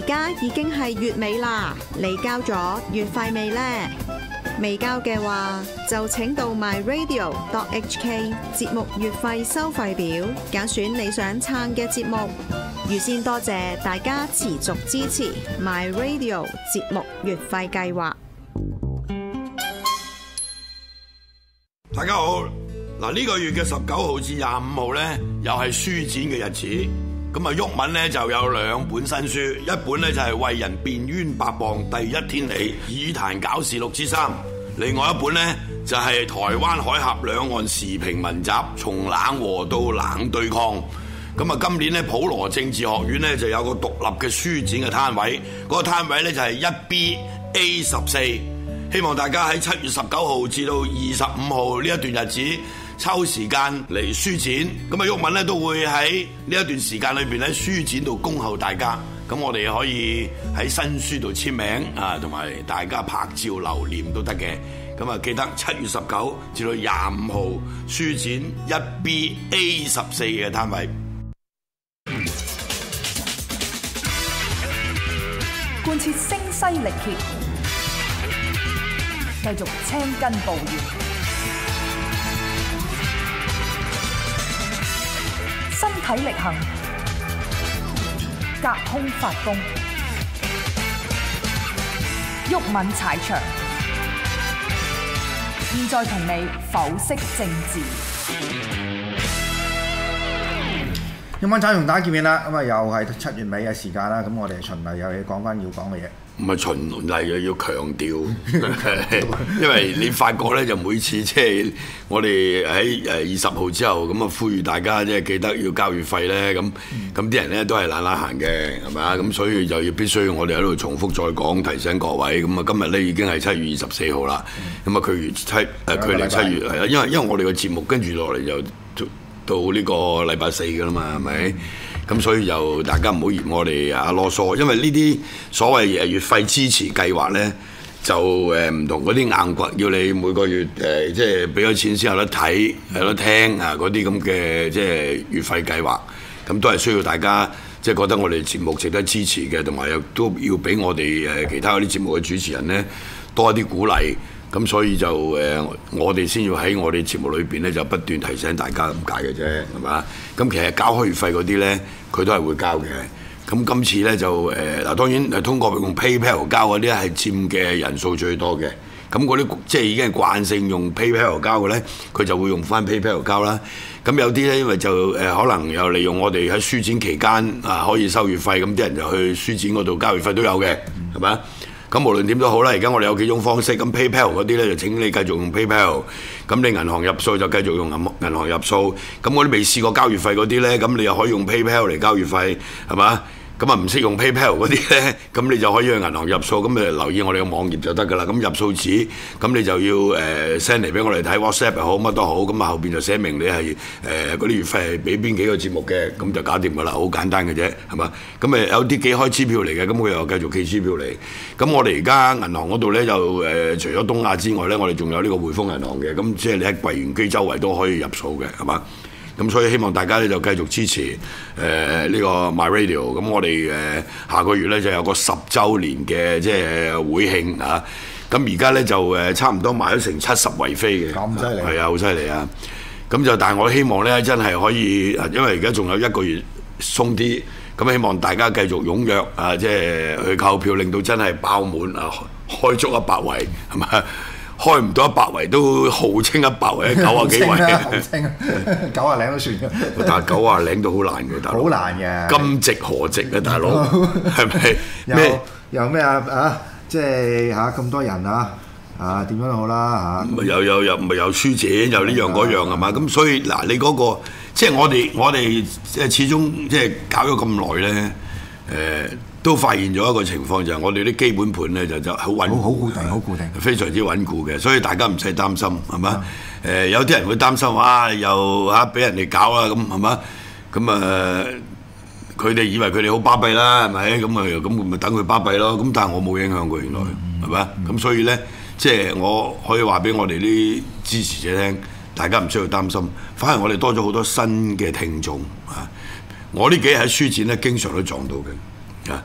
家已經係月尾啦，你交咗月費未呢？未交嘅話，就請到 myradio.hk 節目月費收費表，揀選你想撐嘅節目。預先多謝大家持續支持 myradio 節目月費計劃。 大家好，嗱呢個月嘅19號至25號呢，又係書展嘅日子。咁啊，毓民呢就有兩本新書，一本呢就係《為人辯冤白謗第一天理議壇搞事錄之3》，另外一本呢就係《台灣海峽兩岸時評文集：從冷和到冷對抗》。咁啊，今年呢普羅政治學院呢就有個獨立嘅書展嘅攤位，嗰個攤位呢就係 1BA14。希望大家喺7月19號至到25號呢一段日子抽時間嚟書展，咁啊毓民咧都會喺呢一段時間裏邊喺書展度恭候大家，咁我哋可以喺新書度簽名啊，同埋大家拍照留念都得嘅。咁啊記得7月19至到25號書展 1BA14 嘅攤位。 貫徹聲嘶力竭，繼續青筋暴現，身體力行，隔空發功，毓民踩場。現在同你剖析政治。 毓民踩場同大家見面啦，咁啊又係7月尾嘅時間啦，咁我哋循例有嘢講翻要講嘅嘢。 唔係循例嘅，要強調，因為你發覺咧，就每次即係我哋喺20號之後咁啊，呼籲大家即係記得要交月費咧，咁啲人咧都係懶懶閒嘅，係咪啊？咁所以就要必須我哋喺度重複再講，提醒各位。咁啊，今日咧已經係7月24號啦，咁啊距離7月係啦，因為我哋個節目跟住落嚟就到呢個禮拜4㗎啦嘛，係咪？咁所以就大家唔好嫌我哋囉嗦，因為呢啲所謂月費支持計劃咧，就唔同嗰啲硬掘，要你每個月即係俾咗錢先有得睇、有得聽啊嗰啲咁嘅即係月費計劃，咁都係需要大家即係覺得我哋節目值得支持嘅，同埋又都要俾我哋其他嗰啲節目嘅主持人咧多一啲鼓勵。咁所以就我哋先要喺我哋節目裏邊咧，就不斷提醒大家咁解嘅啫，係嘛？咁其實交開月費嗰啲咧，佢都係會交嘅。咁今次咧就嗱，當然通過用 PayPal 交嗰啲係佔嘅人數最多嘅。咁嗰啲即係已經係慣性用 PayPal 交嘅咧，佢就會用翻 PayPal 交啦。咁有啲咧，因為就可能又利用我哋喺書展期間啊可以收月費，咁啲人就去書展嗰度交月費都有嘅，係咪？咁無論點都好啦，而家我哋有幾種方式。咁 PayPal 嗰啲咧就請你繼續用 PayPal， 咁你銀行入數就繼續用銀行入數。咁我啲未試過交月費嗰啲咧，咁你又可以用 PayPal 嚟交月費，係嘛？咁啊唔識用 PayPal 嗰啲咧，咁你就可以去銀行入數，咁誒留意我哋嘅網頁就得㗎啦。咁入數紙，咁你就要send 嚟俾我哋睇 WhatsApp 又好乜都好，咁啊後邊就寫明你係嗰啲月費係俾邊幾個節目嘅，咁就搞掂㗎啦，好簡單嘅啫，係嘛？咁誒有啲寄開支票嚟嘅，咁佢又繼續寄支票嚟。咁我哋而家銀行嗰度咧就除咗東亞之外咧，我哋仲有呢個匯豐銀行嘅，咁即係你喺櫃員機周圍都可以入數嘅，係嘛？咁所以希望大家咧就繼續支持呢個 MyRadio。咁我哋下個月咧就有個10週年嘅即係會慶啊！咁而家咧就差唔多賣咗成70圍飛嘅， 咁犀利， 係啊，好犀利啊！咁就但係我希望咧真係可以，因為而家仲有1個月鬆啲，咁希望大家繼續踴躍啊！即係去購票，令到真係爆滿啊，開足100圍係咪？開唔到100圍都號稱100圍，90幾圍， 號稱90零都算嘅。 但係90零都好難嘅，大佬。 好難嘅。 今夕何夕啊，大佬？係咪？咩？ 又咩啊？即係咁多人啊點樣都好啦嚇。 又書展，又呢樣嗰樣係嘛？咁所以嗱，你嗰個即係我哋即係始終即係搞咗咁耐咧，都發現咗一個情況，就係我哋啲基本盤咧就好穩固， 好固定， 非常之穩固嘅，所以大家唔使擔心，係嘛？有啲人會擔心又俾人哋搞啦，咁係嘛？咁佢哋以為佢哋好巴閉啦，係咪？咁咪等佢巴閉咯。咁但係我冇影響過，原來係嘛？咁所以咧，即係我可以話俾我哋啲支持者聽，大家唔需要擔心，反而我哋多咗好多新嘅聽眾啊！我呢幾日喺書展咧，經常都撞到嘅啊！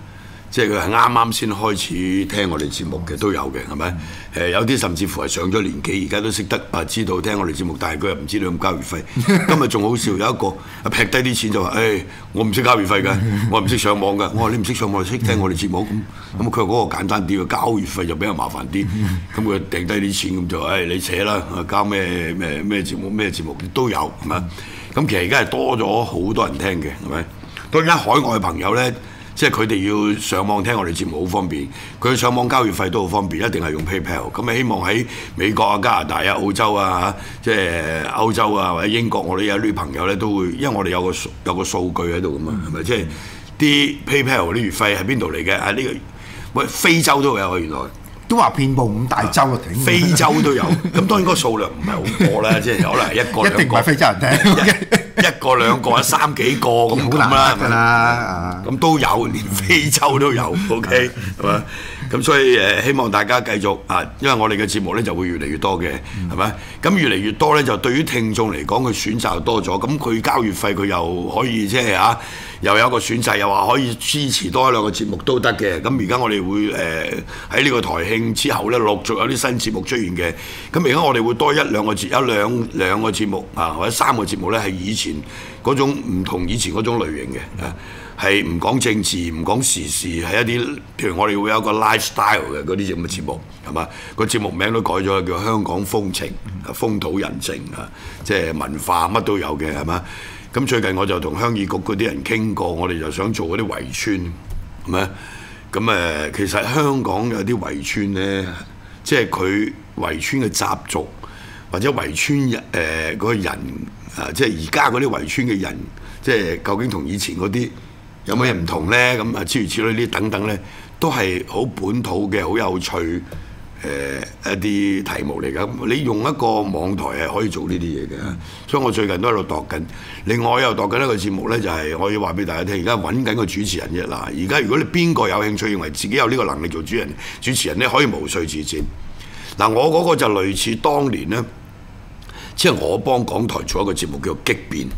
即係佢係啱啱先開始聽我哋節目嘅都有嘅，係咪？有啲甚至乎係上咗年紀，而家都識得知道聽我哋節目，但係佢又唔知道咁交月費。今日仲好笑，有一個劈低啲錢就話：我唔識交月費㗎，我唔識上網㗎。我話你唔識上網，識聽我哋節目咁。佢話嗰個簡單啲，交月費就比較麻煩啲。咁佢掟低啲錢咁就你扯啦，交咩節目都有係咪？咁其實而家係多咗好多人聽嘅係咪？當然海外嘅朋友咧。即係佢哋要上網聽我哋節目好方便，佢上網交月費都好方便，一定係用 PayPal。咁希望喺美國啊、加拿大啊、澳洲啊、即係歐洲啊或者英國，我哋有啲朋友咧都會，因為我哋有個數據喺度噶嘛，係咪？即係啲 PayPal 啲月費喺邊度嚟嘅？呢個非洲都有啊，原來。 都話遍佈5大洲啊， 非洲都有。咁當然個數量唔係好多啦，即係可能一個兩個。 一定唔係非洲人聽。 一個兩個三幾個咁啦，咁都有，連非洲都有 ，OK 係嘛？咁所以希望大家繼續因為我哋嘅節目咧就會越嚟越多嘅，係咪？咁越嚟越多咧，就對於聽眾嚟講，佢選擇多咗，咁佢交月費佢又可以即係又有一個選擇，又話可以支持多一兩個節目都得嘅。咁而家我哋會喺呢個台慶之後咧，陸續有啲新節目出現嘅。咁而家我哋會多一兩個節目或者3個節目咧，係以前嗰種唔同以前嗰種類型嘅。係唔講政治、唔講時事，係一啲譬如我哋會有個 lifestyle 嘅嗰啲咁嘅節目，係嘛？個節目名都改咗，叫香港風情、風土人情即係文化乜都有嘅，係嘛？咁最近我就同鄉議局嗰啲人傾過，我哋就想做嗰啲圍村，係咪？咁其實香港有啲圍村咧，即係佢圍村嘅習俗，或者圍村嗰個人即係而家嗰啲圍村嘅人，即係究竟同以前嗰啲有乜嘢唔同咧？咁諸如此類呢等等咧，都係好本土嘅、好有趣一啲題目嚟㗎。你用一個網台係可以做呢啲嘢嘅，所以我最近都喺度度緊。另外又度緊一個節目咧，就係我要話俾大家聽，而家揾緊個主持人啫。嗱，而家如果你邊個有興趣，認為自己有呢個能力做主持人咧，可以無須自薦。嗱，我嗰個就類似當年咧，即係我幫港台做一個節目叫做激變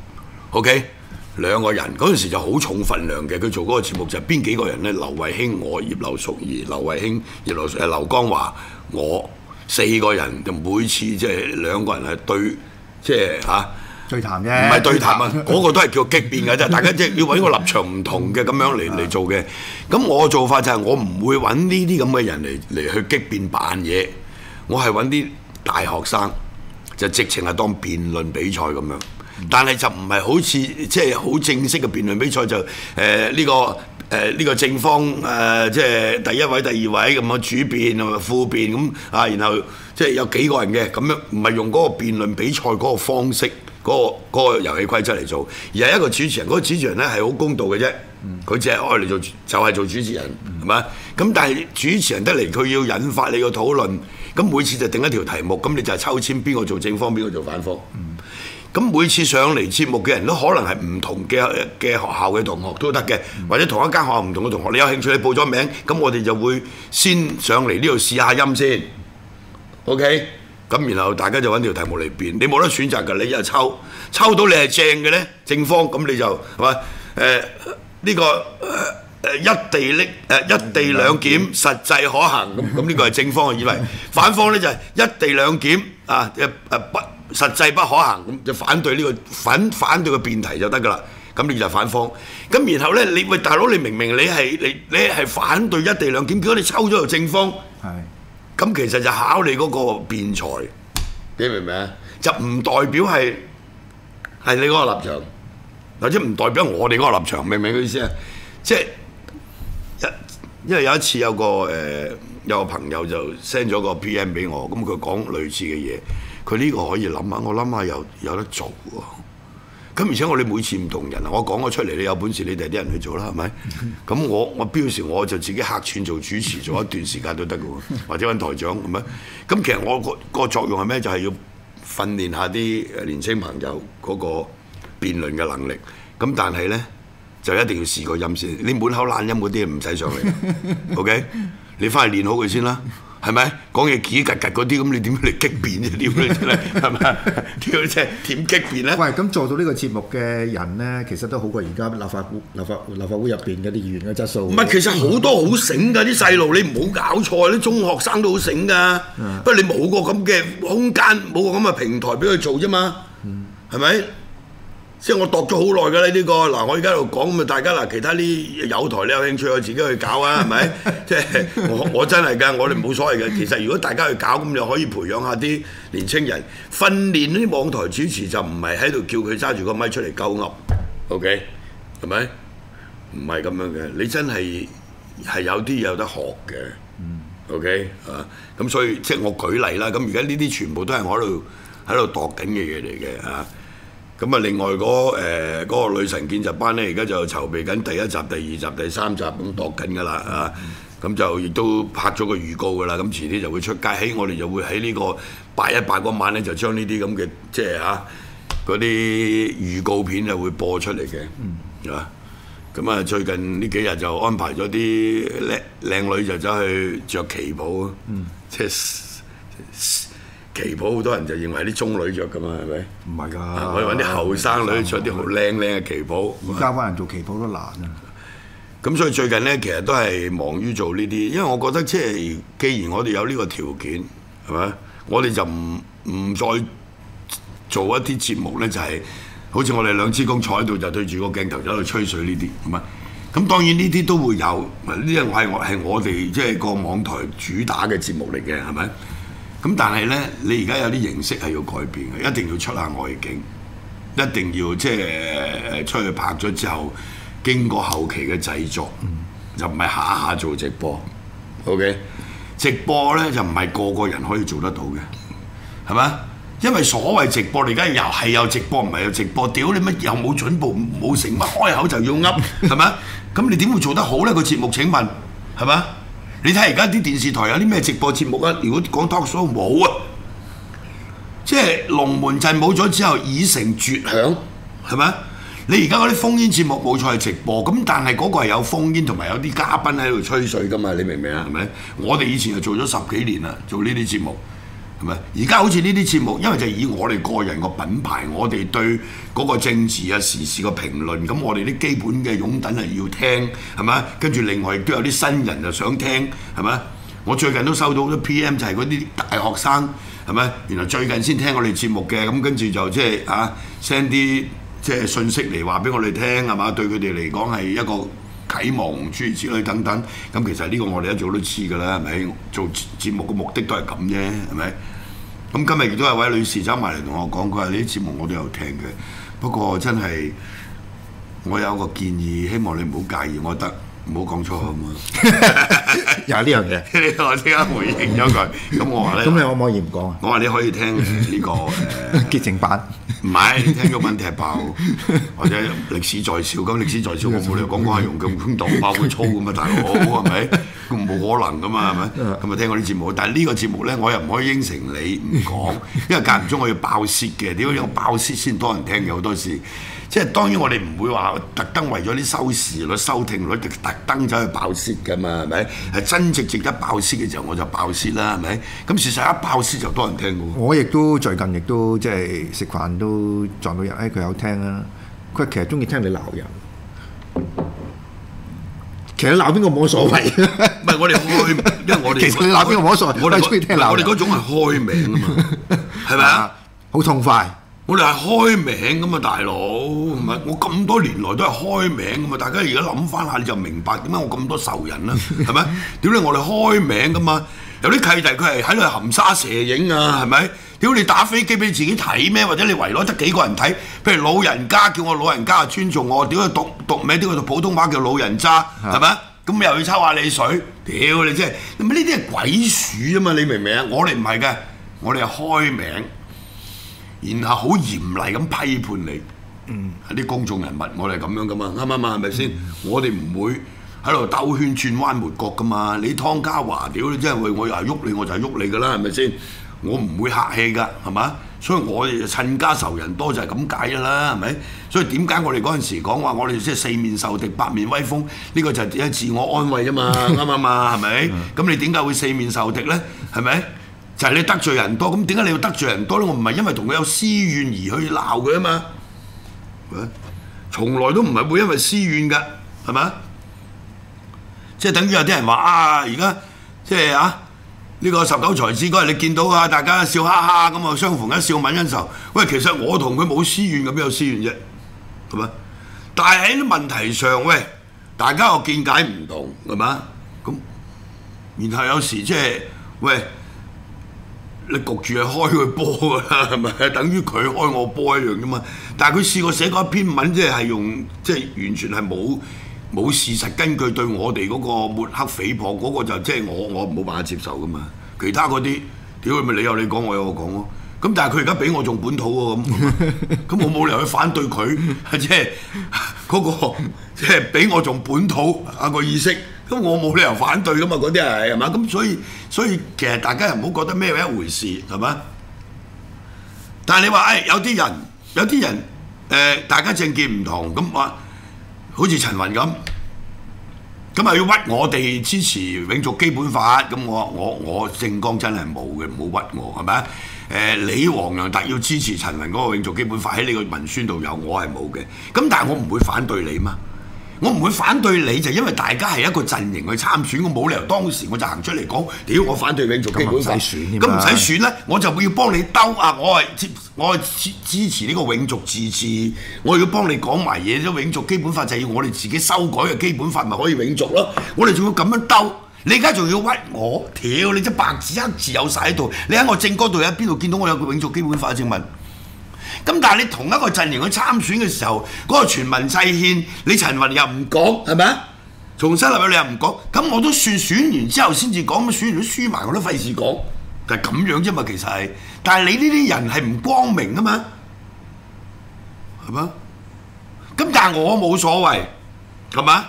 ，OK？ 2個人嗰陣時就好重份量嘅，佢做嗰個節目就係邊幾個人咧？劉慧卿、我、葉劉淑儀、劉慧卿、劉江華，我4個人就每次即係2個人係對，即係對談啫， 唔係對談啊！嗰個都係叫激變嘅啫，大家即係要揾個立場唔同嘅咁樣嚟做嘅。咁我做法就係我唔會揾呢啲咁嘅人嚟去激變扮嘢，我係揾啲大學生，就直情係當辯論比賽咁樣。但係就唔係好似即係好正式嘅辯論比賽，就呢個正方即係第一位、第二位咁樣主辯同埋副辯咁然後即係有幾個人嘅咁樣，唔係用嗰個辯論比賽嗰個方式嗰個遊戲規則嚟做，而係一個主持人。嗰個主持人咧係好公道嘅啫，佢只係愛嚟做就係做主持人，係咪？咁但係主持人得嚟，佢要引發你個討論，咁每次就定一條題目，咁你就係抽籤邊個做正方，邊個做反方。咁每次上嚟節目嘅人都可能係唔同嘅學校嘅同學都得嘅，或者同一間學校唔同嘅同學，你有興趣你報咗名，咁我哋就會先上嚟呢度試下音先 ，OK？ 咁然後大家就揾條題目嚟辯，你冇得選擇㗎，你就抽到你係正嘅咧，正方咁你就係嘛？呢個一地兩檢實際可行咁呢個係正方嘅以為，反方咧就係一地兩檢不實際不可行，咁就反對呢個反對個辯題就得㗎啦。咁你就反方。咁然後咧，你喂大佬，你明明你係反對一地兩檢，結果你抽咗個正方，咁其實就考你嗰個辯才，你明唔明啊？就唔代表係你嗰個立場，或者唔代表我哋嗰個立場，明唔明嘅意思啊？即係因為有一次有個朋友就 send 咗個 PM 俾我，咁佢講類似嘅嘢。佢呢個可以諗下，我諗下有得做喎。咁而且我哋每次唔同人，我講咗出嚟，你有本事你哋啲人去做啦，係咪？咁我標示我就自己客串做主持，做一段時間都得嘅喎，或者揾台長咁樣。咁其實我個作用係咩？就係要訓練下啲年青朋友嗰個辯論嘅能力。咁但係咧就一定要試個音先。你滿口懶音嗰啲唔使上嚟，OK？ 你翻去練好佢先啦。係咪講嘢幾格格嗰啲咁？你點嚟激辯啫？點咧真係係咪？點即係點激辯咧？ 喂，咁做到呢個節目嘅人咧，其實都好過而家立法會入邊嗰啲議員嘅質素。 唔係，其實好多好醒㗎啲細路，你唔好搞錯，啲中學生都好醒㗎。不過你冇個咁嘅空間，冇個咁嘅平台俾佢做啫嘛。係咪？即係我度咗好耐㗎啦呢個嗱，我而家喺度講咁啊，大家嗱其他啲有台你有興趣，我自己去搞啊，係咪？即係我真係㗎，我哋冇所謂嘅。其實如果大家去搞咁，又可以培養下啲年青人，訓練啲網台主持就唔係喺度叫佢揸住個咪出嚟鳩噏 ，OK 係咪？唔係咁樣嘅，你真係有啲有得學嘅，OK 啊？咁所以即係我舉例啦。咁而家呢啲全部都係我喺度度緊嘅嘢嚟嘅嚇。咁啊，另外嗰個女神見習班咧，而家就籌備緊第一集、第二集、第三集咁度緊㗎啦啊！咁就亦都拍咗個預告㗎啦。咁遲啲就會出街，我哋就會喺呢個8/18嗰晚咧，就將呢啲咁嘅即係嗰啲預告片就會播出嚟嘅，啊！咁啊，最近呢幾日就安排咗啲靚女就走去着旗袍，即係。旗袍好多人就認為係啲中女着㗎嘛，係咪？ 唔係㗎， 我哋揾啲後生女着啲好靚嘅旗袍。 而家揾人做旗袍都難啊！ 咁所以最近咧，其實都係忙於做呢啲，因為我覺得即係既然我哋有呢個條件，係咪？我哋就唔再做一啲節目咧，就係好似我哋兩支公坐喺度就對住個鏡頭喺度吹水呢啲，係咪？咁當然呢啲都會有，呢啲係我哋即係個網台主打嘅節目嚟嘅，係咪？咁但係咧，你而家有啲形式係要改變嘅，一定要出下外景，一定要即係出去拍咗之後，經過後期嘅製作，就唔係下下做直播。OK， 直播咧就唔係個個人可以做得到嘅，係咪？因為所謂直播，你而家又係有直播，唔係有直播，屌你乜又冇準備冇成乜開口就要噏，係咪？咁你點會做得好呢個節目？請問係咪？你睇而家啲電視台有啲咩直播節目啊？如果講 talk show 冇啊，即係龍門陣冇咗之後已成絕響，係咪？你而家嗰啲烽煙節目冇錯係直播，咁但係嗰個係有烽煙同埋有啲嘉賓喺度吹水㗎嘛？你明唔明啊？係咪？我哋以前就做咗10幾年啦，做呢啲節目。係咪？而家好似呢啲節目，因為就以我哋個人個品牌，我哋對嗰個政治啊、時事個評論，咁我哋啲基本嘅擁躉係要聽，係咪？跟住另外亦都有啲新人就想聽，係咪？我最近都收到好多 PM， 就係嗰啲大學生，係咪？原來最近先聽我哋節目嘅，咁跟住就即係send 啲即係信息嚟話俾我哋聽，係嘛？對佢哋嚟講係一個啟蒙諸如此類等等，咁其實呢個我哋一早都知㗎啦，係咪？做節目嘅目的都係咁啫，係咪？咁今日亦都有位女士走埋嚟同我講，佢話呢啲節目我都有聽嘅，不過真係我有個建議，希望你唔好介意，我覺得唔好講粗口嘛。 有呢樣嘢， 我即刻回應咗佢。咁我話咧， 咁你可唔可以唔講啊？ 我話你可以聽呢個結情版， 唔係你聽咗揾踢爆，或者歷史在笑。咁歷史在笑，我冇理由講下用咁空檔爆會粗咁啊，大佬係咪？咁冇可能噶嘛，係咪？咁啊聽過啲節目，但係呢個節目咧，我又唔可以應承你唔講，因為間唔中我要爆蝕嘅。點解有爆蝕先多人聽嘅好多時？即係當然我哋唔會話特登為咗啲收視率、收聽率特登走去爆蝕㗎嘛，係咪？係真正值得爆蝕嘅時候我就爆蝕啦，係咪？咁事實一爆蝕就多人聽㗎喎。 我亦都最近亦都即係食飯都撞到人，佢有聽啦。佢其實中意聽你鬧人。其實鬧邊個冇所謂， 唔係我哋開，因為我哋其實你鬧邊個冇所謂，我哋中意聽鬧人。 我哋嗰種係開名啊嘛，係咪啊？ 好痛快。我哋係開名噶嘛，大佬，唔係我咁多年來都係開名噶嘛。大家而家諗翻下你就明白點解我咁多仇人啦，係咪？屌你，我哋開名噶嘛，有啲契弟佢係喺度含沙射影啊，係咪？屌你打飛機俾你自己睇咩？或者你圍內得幾個人睇？譬如老人家叫我老人家尊重我，屌佢讀名，屌佢讀普通話叫老人渣，係咪？咁又要抽下你水，屌你真係，咁呢啲係鬼鼠啊嘛！你明唔明啊？我哋唔係嘅，我哋係開名，然後好嚴厲咁批判你。啲公眾人物，我哋係咁樣噶嘛，啱唔啱啊？係咪先？我哋唔會喺度兜圈轉彎抹角噶嘛。你湯家驊，屌你真係我又係喐你，我就係喐你噶啦，係咪先？我唔會客氣㗎，係嘛？ 所以我哋趁家仇人多就係咁解㗎啦，係咪？所以點解我哋嗰陣時講話我哋即係四面受敵八面威風？呢個就係自我安慰啫嘛，啱唔啱啊？係咪？咁你點解會四面受敵咧？係咪？就係你得罪人多，咁點解你要得罪人多咧？我唔係因為同佢有私怨而去鬧佢啊嘛，從來都唔係會因為私怨㗎，係咪？即係等於有啲人話啊，而家即係呢個19才子嗰日你見到啊，大家笑哈哈咁啊，相逢一笑泯恩仇。喂，其實我同佢冇私怨，咁有私怨啫，係咪？但係喺啲問題上，喂，大家個見解唔同，係咪？咁然後有時即係喂。你焗住係開佢波㗎啦，係咪？等於佢開我波一樣啫嘛。但係佢試過寫過一篇文，即係用即係完全係冇事實根據對我哋嗰個抹黑誹謗嗰個就即係我冇辦法接受㗎嘛。其他嗰啲屌咪你有你講，我有我講咯。咁但係佢而家比我仲本土喎，咁我冇理由去反對佢，即係嗰個即係比我仲本土個意識。咁我冇理由反對噶嘛，嗰啲係嘛？咁所以其實大家又唔好覺得咩一回事係嘛？但係你話有啲人大家政見唔同咁話，好似陳雲咁啊要屈我哋支持永續基本法，咁我政綱真係冇嘅，唔好屈我係咪？你黃洋達要支持陳雲嗰個永續基本法喺你個文宣度有，我係冇嘅。咁但係我唔會反對你嘛。我唔會反對你，就因為大家係一個陣營去參選，我冇理由當時我就行出嚟講，屌我反對永續基本法，咁唔使選咧，我就會要幫你兜啊！我係支持呢個永續自治，我要幫你講埋嘢，啲永續基本法就係要我哋自己修改嘅基本法，咪可以永續咯。我哋仲要咁樣兜，你而家仲要屈我，屌你真白紙黑字有晒喺度，你喺我政綱度喺邊度見到我有個永續基本法正文？咁但係你同一個陣營去參選嘅時候，嗰個全民制憲，你陳雲又唔講，係咪啊？重新立法你又唔講，咁我都算選完之後先至講，咁選完都輸埋，我都費事講，就係咁樣啫嘛。其實係，但係你呢啲人係唔光明啊嘛，係嘛？咁但係我冇所謂，係嘛？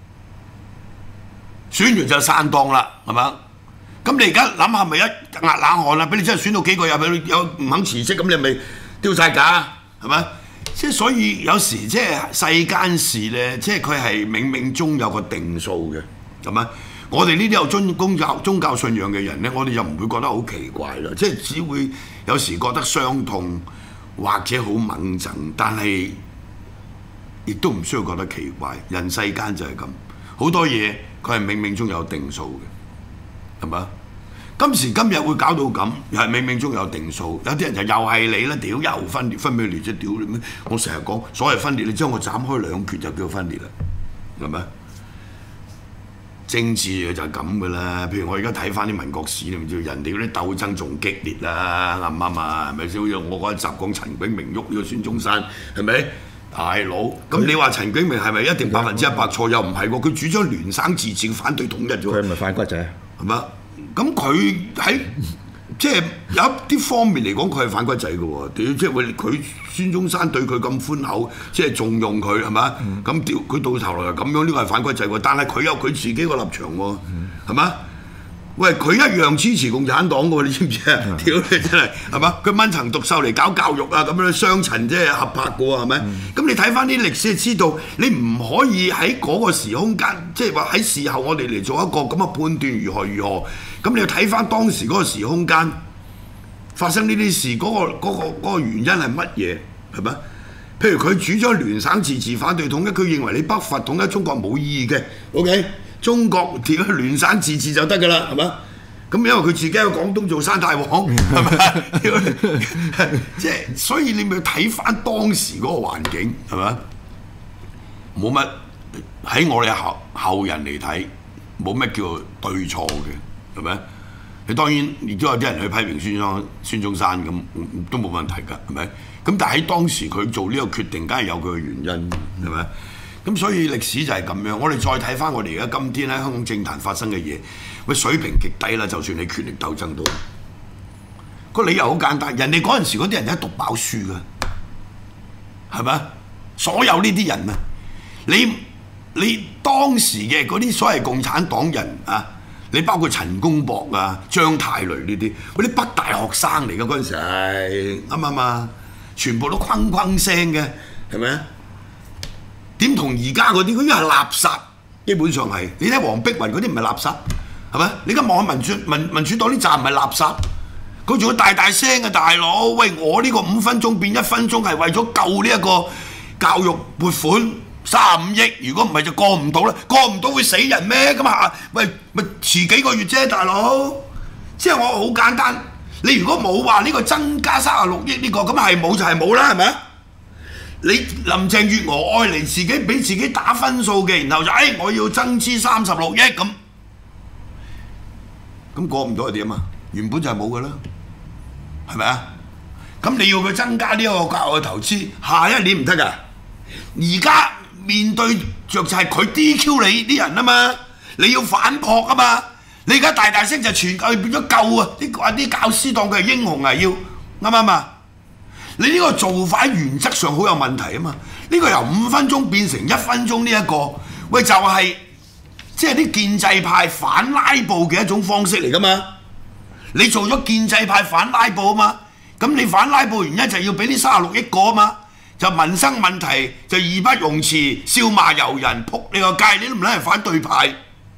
選完就散檔啦，係嘛？咁你而家諗下，咪一壓冷汗啦？俾你真係選到幾個入去，有唔肯辭職，咁你咪丟晒架，係咪？即係所以有時即係世間事咧，即係佢係冥冥中有個定數嘅，係咪？我哋呢啲有宗教信仰嘅人咧，我哋就唔會覺得好奇怪啦，即係只會有時覺得傷痛或者好猛憎，但係亦都唔需要覺得奇怪。人世間就係咁，好多嘢佢係冥冥中有定數嘅，係咪？今時今日會搞到咁，又係冥冥中有定數。有啲人就又係你啦，屌又分裂分俾你啫，屌你咩？我成日講所謂分裂，你將我斬開兩橛就叫分裂啦，係咪？政治就係咁噶啦。譬如我而家睇翻啲民國史，你唔知人哋嗰啲鬥爭仲激烈啦，啱唔啱啊？係咪先？好似我嗰一集講陳炯明喐呢個孫中山，係咪？大佬，咁你話陳炯明係咪一定100%錯？又唔係喎，佢主張聯省自治，反對統一啫喎。 佢係咪反骨仔啊？ 係嘛？咁佢喺即係有一啲方面嚟講，佢係反骨仔嘅喎。屌，即係佢孫中山對佢咁寬厚，即係重用佢係嘛？咁屌佢到頭來又咁樣，呢個係反骨仔喎。但係佢有佢自己個立場喎，係嘛？喂，佢一樣支持共產黨嘅喎，你知唔知啊？屌你真係係嘛？佢掹層獨秀嚟搞教育啊，咁樣雙層即係合拍嘅喎，係咪？咁你睇翻啲歷史就知道，你唔可以喺嗰個時空間，即係話喺事後我哋嚟做一個咁嘅判斷如何。咁你要睇翻當時嗰個時空間發生呢啲事，嗰個原因係乜嘢？係咪？譬如佢主張聯省自治，反對統一，佢認為你北伐統一中國冇意義嘅。OK， 中國點樣聯省自治就得㗎啦，係咪？咁因為佢自己喺廣東做山大王，係咪？即係所以你咪睇翻當時嗰個環境，係咪？冇乜喺我哋後人嚟睇，冇乜叫對錯嘅。係咪？你當然亦都有啲人去批評孫中山咁，都冇問題㗎，係咪？咁但係喺當時佢做呢個決定，梗係有佢嘅原因，係咪？咁所以歷史就係咁樣。我哋再睇翻我哋而家今天喺香港政壇發生嘅嘢，喂水平極低啦。就算你權力鬥爭都，個理由好簡單，人哋嗰陣時嗰啲人一讀飽書㗎，係咪？所有呢啲人啊，你當時嘅嗰啲所謂共產黨人啊〜 你包括陳公博啊、張太雷呢啲，嗰啲北大學生嚟嘅嗰陣時，啱唔啱啊？全部都哐哐聲嘅，係咪啊？點同而家嗰啲？佢依家係垃圾，基本上係。你睇黃碧雲嗰啲唔係垃圾，係咪？你而家望下民主黨啲站唔係垃圾，佢仲要大大聲嘅大佬。喂，我呢個5分鐘變1分鐘係為咗救呢一個教育撥款35億，如果唔係就過唔到啦，過唔到會死人咩？咁啊，喂，咪遲幾個月啫，大佬。即係我好簡單，你如果冇話呢個增加36億呢個，咁係冇就係冇啦，係咪啊？你林鄭月娥愛嚟自己俾自己打分數嘅，然後就我要增資36億咁過唔到係點啊？原本就係冇噶啦，係咪啊？咁你要佢增加呢一個教育嘅投資，下一年唔得噶。而家面對着就係佢 DQ 你啲人啊嘛，你要反撲啊嘛。你而家大大聲就全教變咗救啊！啲教師當佢係英雄啊，要啱唔啱啊？你呢個做法原則上好有問題啊嘛！呢個由5分鐘變成1分鐘呢一個，喂就係即係啲建制派反拉布嘅一種方式嚟噶嘛！你做咗建制派反拉布啊嘛，咁你反拉布原因就係要俾啲36億個啊嘛，就民生問題就義不容辭，笑罵由人，撲你個街，你都唔撚係反對派。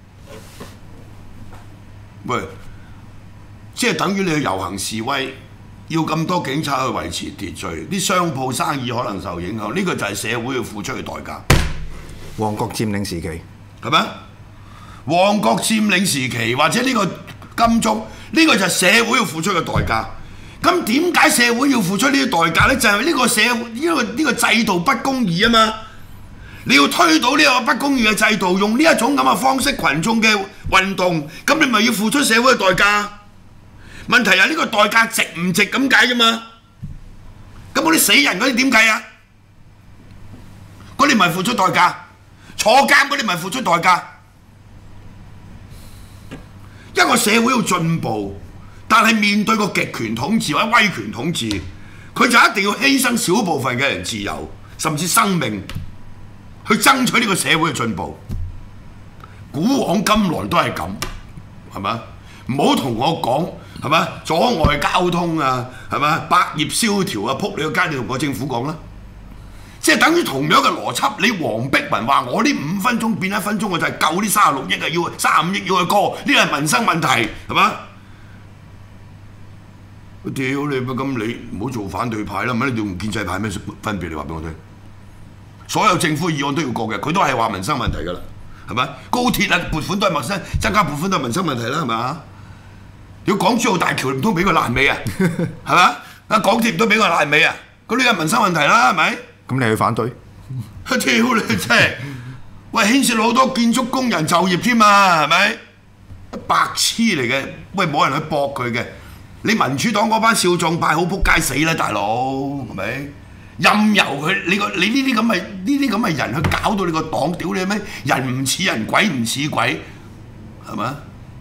喂，即係等於你去遊行示威。要咁多警察去維持秩序，啲商鋪生意可能受影響，呢個就係社會要付出嘅代價。 旺角佔領時期係咪？旺角佔領時期或者呢個金鐘，呢個就係社會要付出嘅代價。咁點解社會要付出呢啲代價呢？就係呢個社會呢個制度不公義啊嘛！你要推倒呢個不公義嘅制度，用呢一種咁嘅方式群眾嘅運動，咁你咪要付出社會嘅代價。問題係呢個代價值唔值咁解啫嘛？咁嗰啲死人嗰啲點計啊？嗰啲咪付出代價，坐監嗰啲咪付出代價。一個社會要進步，但係面對個極權統治或者威權統治，佢就一定要犧牲少部分嘅人自由，甚至生命，去爭取呢個社會嘅進步。古往今來都係咁，係咪？唔好同我講。係咪阻礙交通啊？係咪百業蕭條啊？撲你個街！你同個政府講啦，即係等於同樣嘅邏輯。你黃碧雲話我呢5分鐘變1分鐘，我就係救呢36億啊，要35億要去過，呢個係民生問題，係嘛？屌你咁你唔好做反對派啦，咪你同建制派咩分別？你話俾我聽，所有政府議案都要過嘅，佢都係話民生問題㗎啦，係咪？高鐵啊撥款都係民生，增加撥款都係民生問題啦，係咪？如果港珠澳大橋唔通俾佢爛尾啊？係嘛？啊港鐵唔通俾佢爛尾啊？咁呢個民生問題啦，係咪？ 咁你去反對？ 屌你真係！喂，牽涉好多建築工人就業添啊，係咪？白痴嚟嘅，喂冇人去駁佢嘅。你民主黨嗰班少壯派好撲街死啦，大佬係咪？任由佢你呢啲咁嘅人去搞到你個黨，屌你咩？人唔似人，鬼唔似鬼，係嘛？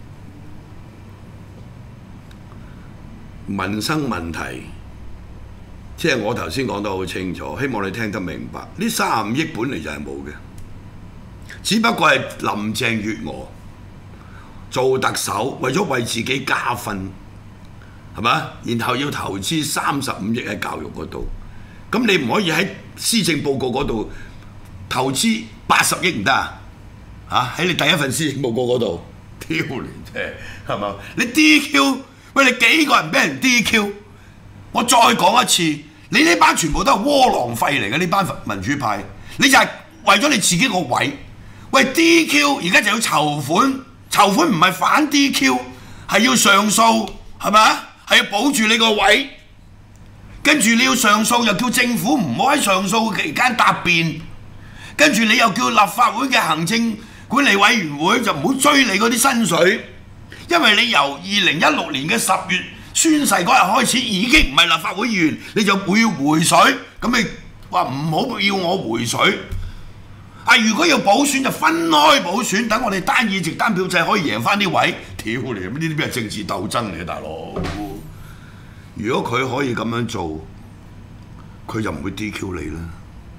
民生問題，即係我頭先講得好清楚，希望你聽得明白。呢35億本嚟就係冇嘅，只不過係林鄭月娥做特首，為咗為自己加分，係嘛？然後要投資35億喺教育嗰度，咁你唔可以喺施政報告嗰度投資80億唔得啊？嚇！喺你第一份施政報告嗰度，挑你啫，係嘛？你 DQ。喂，你幾個人俾人 DQ？ 我再講一次，你呢班全部都係窩囊廢嚟嘅，呢班民主派，你就係為咗你自己個位。喂 ，DQ 而家就要籌款，籌款唔係反 DQ， 係要上訴，係咪啊？係要保住你個位，跟住你要上訴，又叫政府唔好喺上訴期間答辯，跟住你又叫立法會嘅行政管理委員會就唔好追你嗰啲薪水。因為你由2016年嘅10月宣誓嗰日開始已經唔係立法會議員，你就會要回水，咁你話唔好要我回水。啊，如果要補選就分開補選，等我哋單議席單票制可以贏翻啲位。屌你，呢啲邊係政治鬥爭嚟嘅，大佬？如果佢可以咁樣做，佢就唔會 DQ 你啦，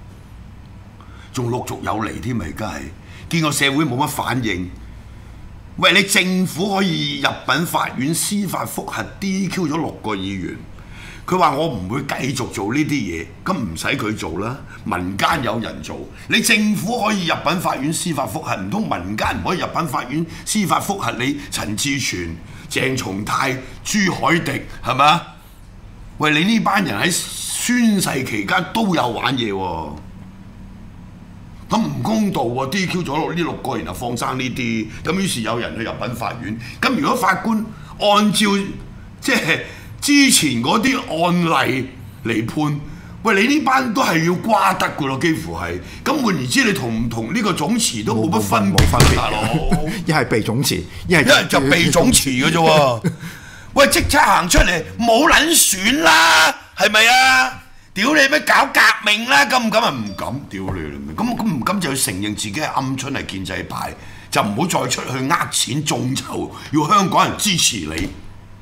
仲陸續有嚟添，而家係見個社會冇乜反應。 喂，你政府可以入稟法院司法覆核 DQ 咗6個議員，佢話我唔會繼續做呢啲嘢，咁唔使佢做啦，民間有人做。你政府可以入稟法院司法覆核，唔通民間唔可以入稟法院司法覆核你陳志全、鄭松泰、朱凱廸係咪？喂，你呢班人喺宣誓期間都有玩嘢喎，咁唔公道喎！DQ 咗呢6個，然後放生呢啲，咁於是有人去入稟法院。咁如果法官按照即係之前嗰啲案例嚟判，喂，你呢班都係要瓜得噶咯，幾乎係。咁換言之，你同唔同呢個總辭都冇乜分別，大佬。 一係被總辭，一係就被總辭嘅啫喎。喂，即刻行出嚟，冇撚選啦，係咪啊？屌你咩搞革命啦？敢唔敢啊？唔敢，屌你！咁唔敢就要承認自己係鵪鶉係建制派，就唔好再出去呃錢眾籌，要香港人支持你。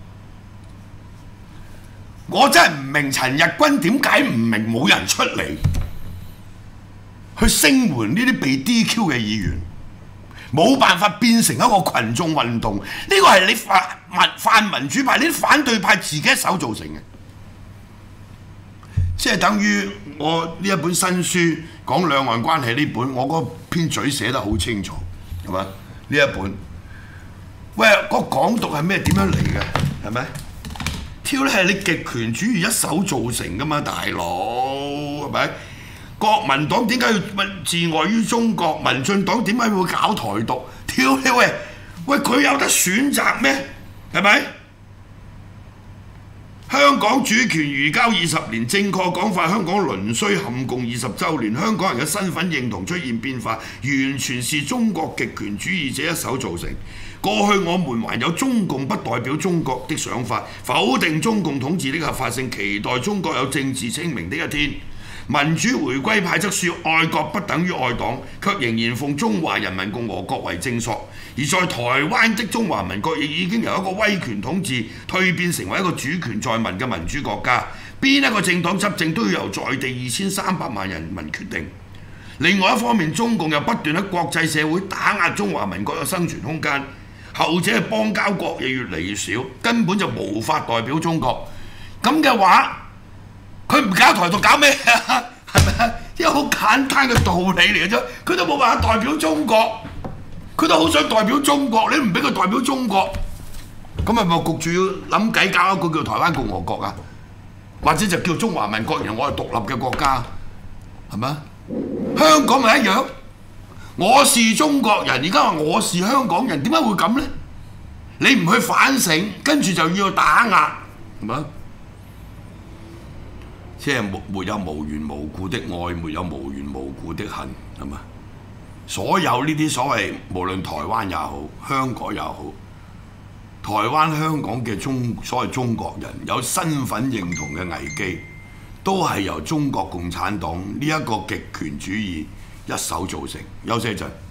我真係唔明陳日君點解唔明冇人出嚟去聲援呢啲被 DQ 嘅議員，冇辦法變成一個群眾運動。呢個係你泛民主派、呢啲反對派自己一手造成嘅。即係等於我呢一本新書講兩岸關係呢本，我嗰篇嘴寫得好清楚，係嘛？呢一本，喂，個港獨係咩？點樣嚟嘅？係咪？挑咧係你極權主義一手造成噶嘛，大佬係咪？國民黨點解要自外於中國？民進黨點解會搞台獨？挑你喂，佢有得選擇咩？係咪？香港主權移交20年，正確講法，香港鄰居陷共20週年，香港人嘅身份認同出現變化，完全是中國極權主義者一手造成。過去我們還有中共不代表中國的想法，否定中共統治的合法性，期待中國有政治清明的一天。民主回歸派則說愛國不等於愛黨，卻仍然奉中華人民共和國為正朔。而在台灣的中華民國亦已經由一個威權統治蛻變成為一個主權在民嘅民主國家，邊一個政黨執政都要由在地2300萬人民決定。另外一方面，中共又不斷喺國際社會打壓中華民國嘅生存空間，後者嘅邦交國亦越嚟越少，根本就無法代表中國。咁嘅話，佢唔搞台獨搞咩啊？係咪啊？一個好簡單嘅道理嚟嘅啫，佢都冇辦法代表中國，佢都好想代表中國，你唔俾佢代表中國，咁係咪焗住要諗計搞一個叫台灣共和國啊？或者就叫中華民國，然後我係獨立嘅國家，係咪啊？香港咪一樣，我是中國人，而家話我是香港人，點解會咁呢？你唔去反省，跟住就要打壓，係咪啊？即係沒有無緣無故的愛，沒有無緣無故的恨，係嘛？所有呢啲所謂無論台灣也好，香港也好，台灣香港嘅所謂中國人有身份認同嘅危機，都係由中國共產黨呢一個極權主義一手造成。休息一陣。